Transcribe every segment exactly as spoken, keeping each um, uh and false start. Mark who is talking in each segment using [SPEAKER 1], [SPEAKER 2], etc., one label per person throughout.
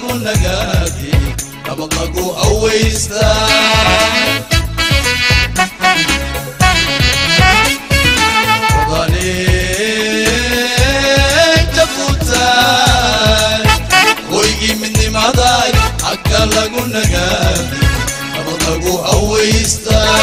[SPEAKER 1] lagu nagaadi nabad lagu aweystaa wadani jabuutaay hoygii midnimaday xagga lagu nagaadi nabad lagu aweystaa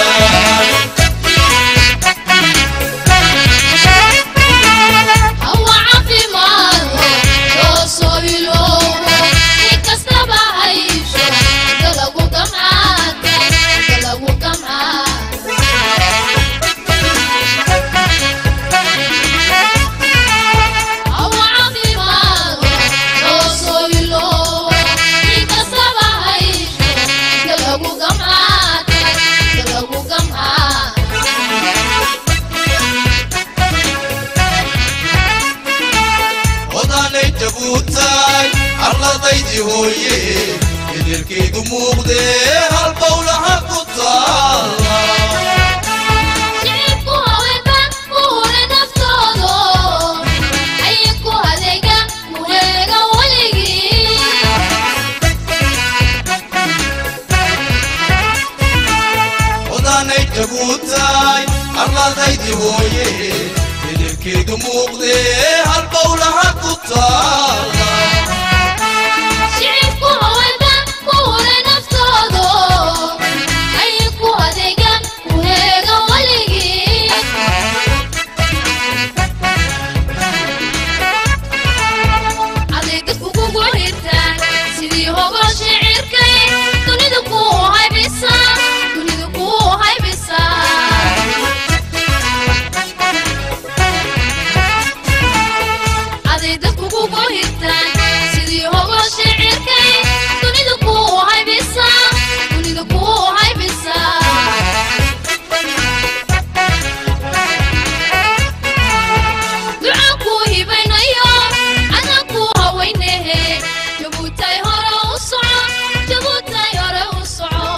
[SPEAKER 1] jabuutaay arladaydi hooye ehelkeydu muuqdee hal bowlaha ku taala
[SPEAKER 2] shicibku haweenkan ku hure naftoodo ayinku adeega muheega weligii
[SPEAKER 1] odaanay jabuutaay arladaydi hooye ehelkeydu muuqdee hal bowlaha ku taala
[SPEAKER 2] shicibku haweenkan ku hure naftoodo ayinku adeega muheega weligii adeegad kukugu hirtaan sidii hogo shicirkay dunidu ku haybisaa dunidu ku haybisaa sidii hogo shicirkay dunidu ku haybisaa dunidu ku haybisaa ducaan ku hibaynayo adaan ku hawaynehe jabuutaay hore u soco jabuutaay hore u soco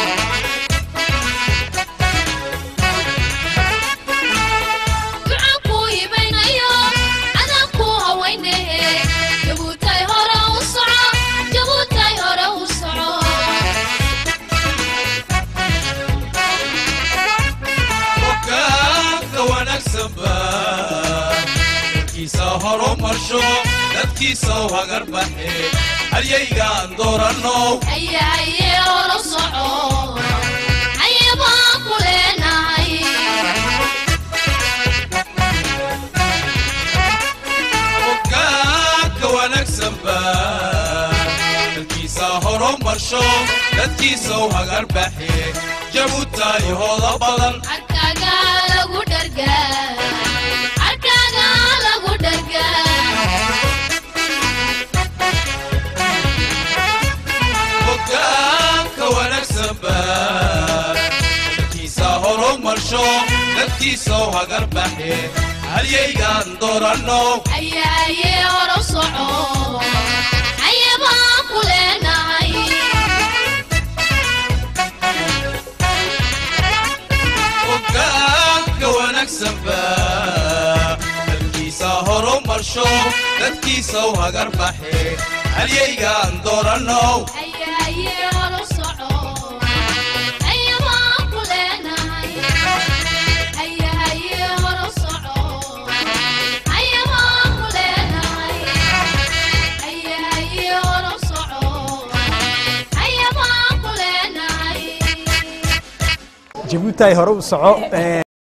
[SPEAKER 2] ducaan ku hibaynayo adaan ku hawaynehe jabuutaay hore u soco jabuutaay hore u soco
[SPEAKER 1] hoggaanka wanaagsan baa dadkiisa horumarsho dadkiisa u hagar baxe halyaygaan doorannow
[SPEAKER 2] haye haye hore u soco haye baan ku leenahay
[SPEAKER 1] hoggaanka wanaagsan baa dadkiisa horumarsho dadkiisa u hagar baxe jabuutaay hooda badan
[SPEAKER 2] arkaaga lagu dhargaa arkaaga lagu dhargaa
[SPEAKER 1] hoggaanka wanaagsan baa dadkiisa horumarsho dadkiisa u hagar baxe halyaygaan doorannow
[SPEAKER 2] haye haye hore u soco haye baan ku leenahay
[SPEAKER 1] hoggaanka wanaagsan baa dadkiisa horumarsho dadkiisa u hagar baxe halyaygaan doorannow
[SPEAKER 2] haye haye hore u soco haye baan ku leenahay haye haye hore u soco haye baan ku leenahay haye haye hore u soco haye baan ku leenahay
[SPEAKER 3] jabuutaay hore u soco